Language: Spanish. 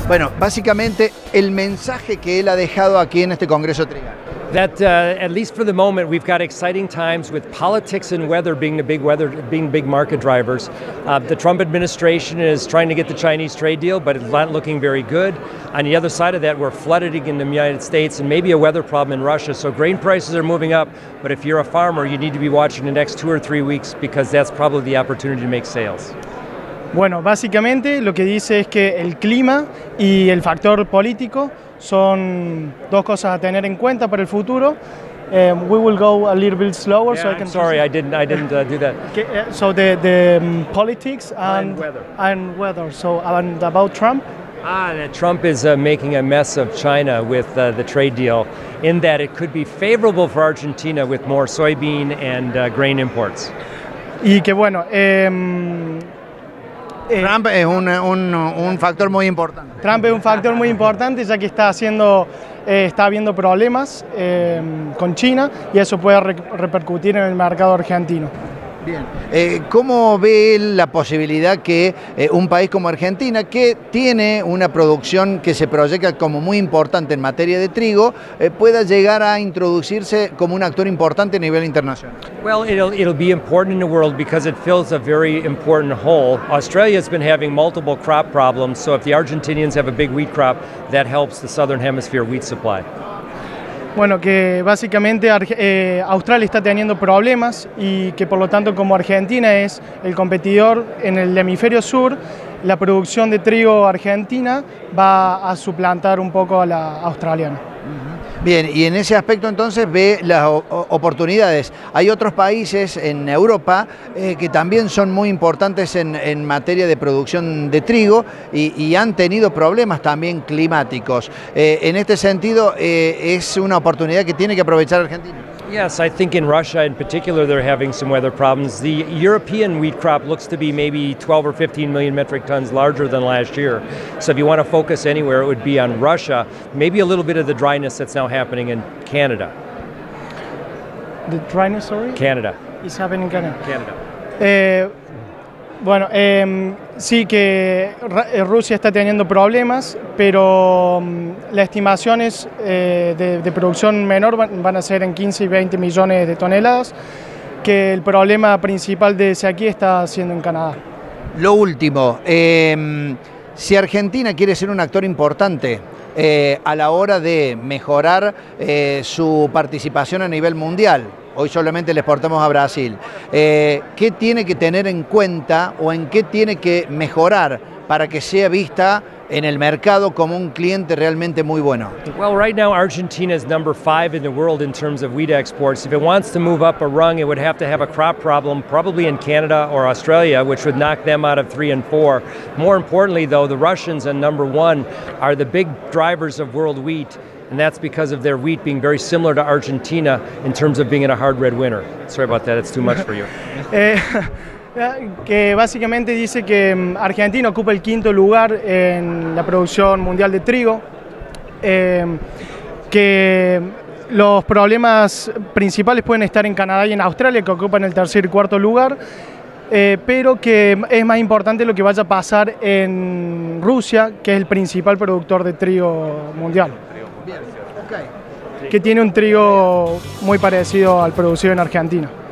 Bueno, básicamente el mensaje que él ha dejado aquí en este Congreso Trigano. That at least for the moment, we've got exciting times with politics and weather being big market drivers. The Trump administration is trying to get the Chinese trade deal, but it's not looking very good. On the other side of that, we're flooding in the United States and maybe a weather problem in Russia. So grain prices are moving up, but if you're a farmer, you need to be watching the next 2 or 3 weeks because that's probably the opportunity to make sales. Bueno, básicamente lo que dice es que el clima y el factor político son dos cosas a tener en cuenta para el futuro. We will go a little bit slower, Yeah, so I can. sorry, I didn't do that. So the politics and weather. So and about Trump. That Trump is making a mess of China with the trade deal, in that it could be favorable for Argentina with more soybean and grain imports. Y que bueno. Trump es un factor muy importante. Trump es un factor muy importante ya que está habiendo problemas con China y eso puede repercutir en el mercado argentino. Bien. ¿Cómo ve él la posibilidad que un país como Argentina, que tiene una producción que se proyecta como muy importante en materia de trigo, pueda llegar a introducirse como un actor importante a nivel internacional? Well, it'll be important in the world because it fills a very important hole. Australia's been having multiple crop problems, so if the Argentinians have a big wheat crop, that helps the Southern Hemisphere wheat supply. Bueno, que básicamente Australia está teniendo problemas y que por lo tanto como Argentina es el competidor en el hemisferio sur, la producción de trigo argentina va a suplantar un poco a la australiana. Bien, y en ese aspecto entonces ve las oportunidades. Hay otros países en Europa que también son muy importantes en materia de producción de trigo y han tenido problemas también climáticos. En este sentido, ¿es una oportunidad que tiene que aprovechar Argentina? Yes, I think in Russia in particular they're having some weather problems. The European wheat crop looks to be maybe 12 or 15 million metric tons larger than last year. So if you want to focus anywhere, it would be on Russia, maybe a little bit of the dryness that's now happening in Canada. The dryness, sorry? Canada. Is happening in Canada. Canada. Bueno, sí que Rusia está teniendo problemas, pero las estimaciones de producción menor van a ser en 15 y 20 millones de toneladas, que el problema principal de sequía está siendo en Canadá. Lo último, si Argentina quiere ser un actor importante a la hora de mejorar su participación a nivel mundial, hoy solamente le exportamos a Brasil, ¿qué tiene que tener en cuenta o en qué tiene que mejorar para que sea vista en el mercado como un cliente realmente muy bueno? Well, right now Argentina is number 5 in the world in terms of wheat exports. If it wants to move up a rung, it would have to have a crop problem, probably in Canada or Australia, which would knock them out of 3 and 4. More importantly, though, the Russians and number 1 are the big drivers of world wheat, and that's because of their wheat being very similar to Argentina in terms of being in a hard red winter. Sorry about that, it's too much for you. Que básicamente dice que Argentina ocupa el 5º lugar en la producción mundial de trigo, que los problemas principales pueden estar en Canadá y en Australia, que ocupan el 3er y 4º lugar, pero que es más importante lo que vaya a pasar en Rusia, que es el principal productor de trigo mundial. Bien, okay. Que tiene un trigo muy parecido al producido en Argentina.